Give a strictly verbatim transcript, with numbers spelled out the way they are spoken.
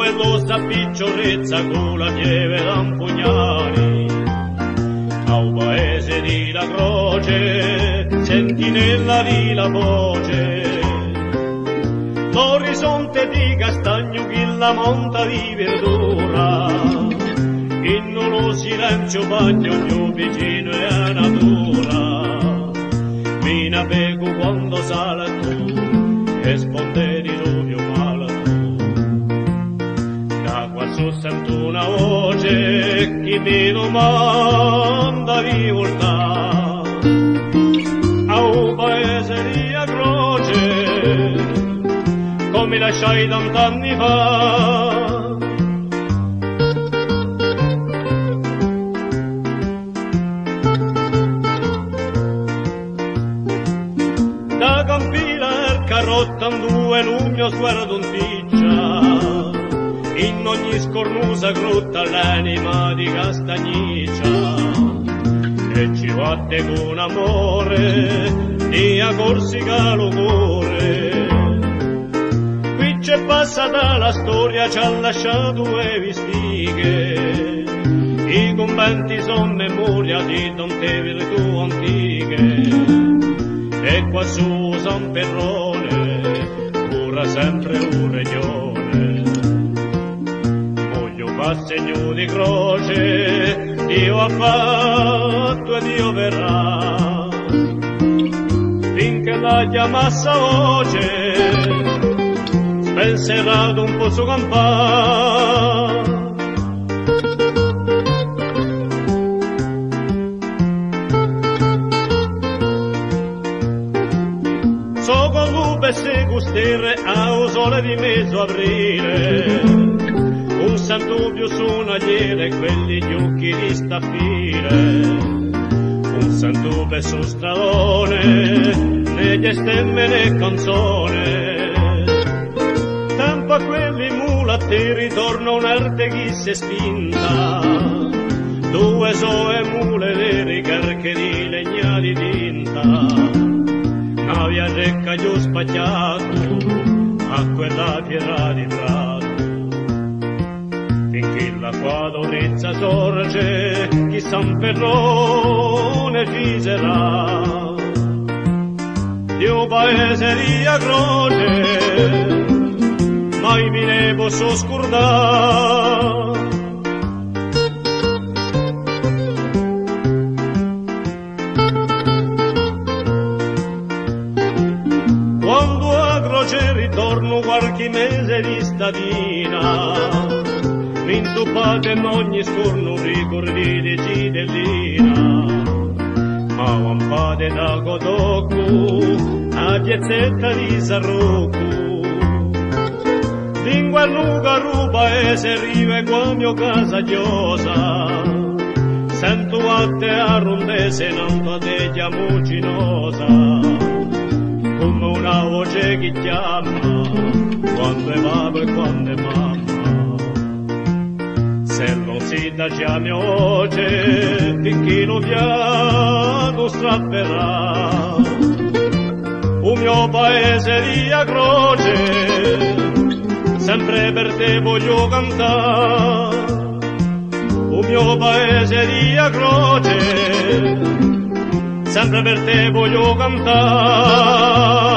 quell'ossa picciorezza con la pieve da un pugnale. A un paese di la croce, sentinella di la voce, l'orizzonte di castagno che la monta di verdura, in uno silenzio bagno ognuno vicino è a natura. Mi navego quando sale tu e sponde di rubio male tu. Da quassù sento una voce che mi domanda di voltare a un paese di a croce come lasciai tant'anni fa. Da Campina il carrotta in due luglio sguardo un ticcia, in ogni scornusa grotta l'anima di castagniccia, e ci guarda con amore di a Corsica l'ugore. Qui c'è passata la storia, ci ha lasciato e vistighe, i conventi son memoria di tante virtù antiche. E qua su San Perrone cura sempre un regione. Voglio far segno di croce, Dio ha fatto e Dio verrà, finché la chiamassa voce spenserato un po' su campà. Se gustere a un sole di mezzo aprile, un sant'ubio sonagliere e quelli gli occhi di staffire, un sant'ubio su stradone negli stemme e canzone. Tempo a quelli mulatteri torna un'arte chi si è spinta, due soe mule le ricariche di legna di tinta. Via recca gli ho spacciato a quella pietra di prato, finché la quadrezza sorge chi San Perrone fiserà. Dio paese di a croce mai mi ne posso scordare. Ritorno qualche mese di statina, m'intuppate in ogni scorno ricordi di Cidellina, ma vampate da Codocco a piazzetta di Sarrocco. Lingua lunga ruba e se rive qua mio casa chiosa, sento a te a rondese nanto a te chiamo cinosa, come una voce che chiama quando è papà e quando è mamma. Se non si dà già mia voce finché lo piano strapperà, un mio paese di a croce sempre per te voglio cantare. Un mio paese di a croce sempre per te voglio cantare.